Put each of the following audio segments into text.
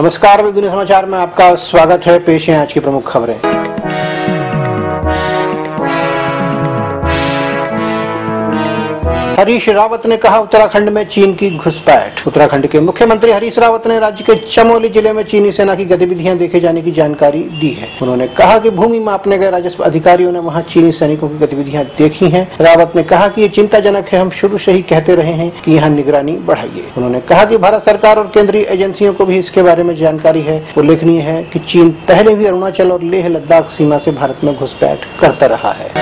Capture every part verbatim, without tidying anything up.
नमस्कार, दुनिया समाचार में आपका स्वागत है। पेश है आज की प्रमुख खबरें। हरीश रावत ने कहा, उत्तराखंड में चीन की घुसपैठ। उत्तराखंड के मुख्यमंत्री हरीश रावत ने राज्य के चमोली जिले में चीनी सेना की गतिविधियां देखे जाने की जानकारी दी है। उन्होंने कहा कि भूमि मापने गए राजस्व अधिकारियों ने वहां चीनी सैनिकों की गतिविधियां देखी हैं। रावत ने कहा कि ये चिंताजनक है, हम शुरू से ही कहते रहे हैं कि यहाँ निगरानी बढ़ाइए। उन्होंने कहा कि भारत सरकार और केंद्रीय एजेंसियों को भी इसके बारे में जानकारी है। उल्लेखनीय है कि चीन पहले भी अरुणाचल और लेह लद्दाख सीमा से भारत में घुसपैठ करता रहा है।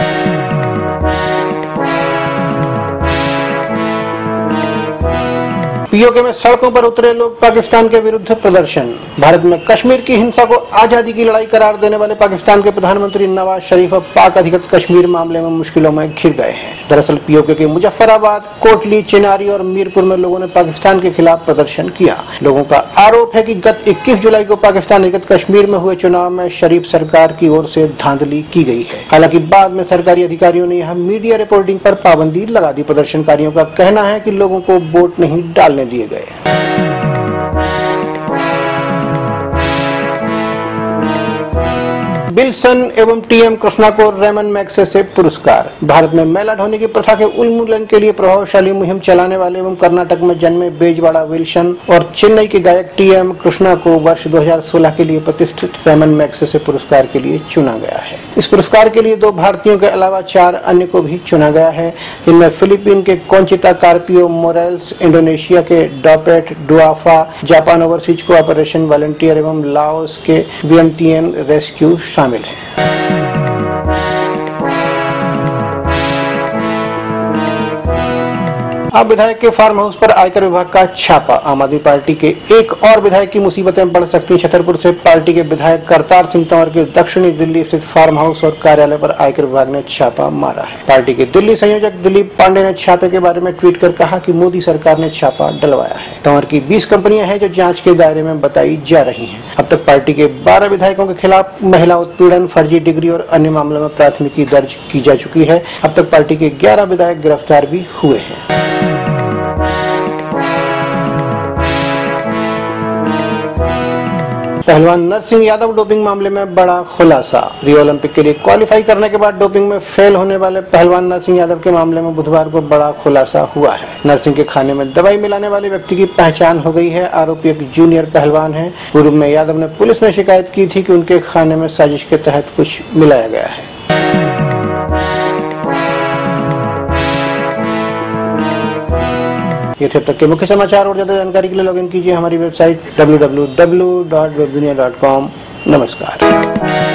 पीओके में सड़कों पर उतरे लोग, पाकिस्तान के विरुद्ध प्रदर्शन। भारत में कश्मीर की हिंसा को आजादी की लड़ाई करार देने वाले पाकिस्तान के प्रधानमंत्री नवाज शरीफ अब पाक अधिकृत कश्मीर मामले में मुश्किलों में घिर गए हैं। दरअसल पीओके के मुजफ्फराबाद, कोटली, चिनारी और मीरपुर में लोगों ने पाकिस्तान के खिलाफ प्रदर्शन किया। लोगों का आरोप है कि गत इक्कीस जुलाई को पाकिस्तान अधिकृत कश्मीर में हुए चुनाव में शरीफ सरकार की ओर से धांधली की गई है। हालांकि बाद में सरकारी अधिकारियों ने यहाँ मीडिया रिपोर्टिंग पर पाबंदी लगा दी। प्रदर्शनकारियों का कहना है कि लोगों को वोट नहीं डालने दिए गए। विल्सन एवं टीएम कृष्णा को रेमन मैग्सेसे पुरस्कार। भारत में मैला ढोने की प्रथा के उन्मूलन के लिए प्रभावशाली मुहिम चलाने वाले एवं कर्नाटक में जन्मे बेजवाड़ा विल्सन और चेन्नई के गायक टीएम कृष्णा को वर्ष दो हज़ार सोलह के लिए प्रतिष्ठित रेमन मैग्सेसे पुरस्कार के लिए चुना गया है। इस पुरस्कार के लिए दो भारतीयों के अलावा चार अन्य को भी चुना गया है। इनमें फिलीपीन के कॉन्चिता कार्पियो मोरेल्स, इंडोनेशिया के Dompet Dhuafa, Japan overseas cooperation volunteer एवं लाओस के वियंतियन रेस्क्यू शामिल है। अब विधायक के फार्म हाउस पर आयकर विभाग का छापा। आम आदमी पार्टी के एक और विधायक की मुसीबतें बढ़ सकती। छतरपुर से पार्टी के विधायक करतार सिंह तंवर के दक्षिणी दिल्ली स्थित फार्म हाउस और कार्यालय पर आयकर विभाग ने छापा मारा है। पार्टी के दिल्ली संयोजक दिलीप पांडे ने छापे के बारे में ट्वीट कर कहा कि मोदी सरकार ने छापा डलवाया है। तंवर की बीस कंपनियां हैं जो जांच के दायरे में बताई जा रही हैं। अब तक पार्टी के बारह विधायकों के खिलाफ महिला उत्पीड़न, फर्जी डिग्री और अन्य मामलों में प्राथमिकी दर्ज की जा चुकी है। अब तक पार्टी के ग्यारह विधायक गिरफ्तार भी हुए हैं। पहलवान नरसिंह यादव डोपिंग मामले में बड़ा खुलासा। रियो ओलंपिक के लिए क्वालिफाई करने के बाद डोपिंग में फेल होने वाले पहलवान नरसिंह यादव के मामले में बुधवार को बड़ा खुलासा हुआ है। नरसिंह के खाने में दवाई मिलाने वाले व्यक्ति की पहचान हो गई है। आरोपी एक जूनियर पहलवान है। पूर्व में यादव ने पुलिस में शिकायत की थी कि उनके खाने में साजिश के तहत कुछ मिलाया गया है। ये थे अब तक के मुख्य समाचार। और ज्यादा जानकारी के लिए लॉगिन कीजिए हमारी website W W W dot web Dunia dot com. नमस्कार।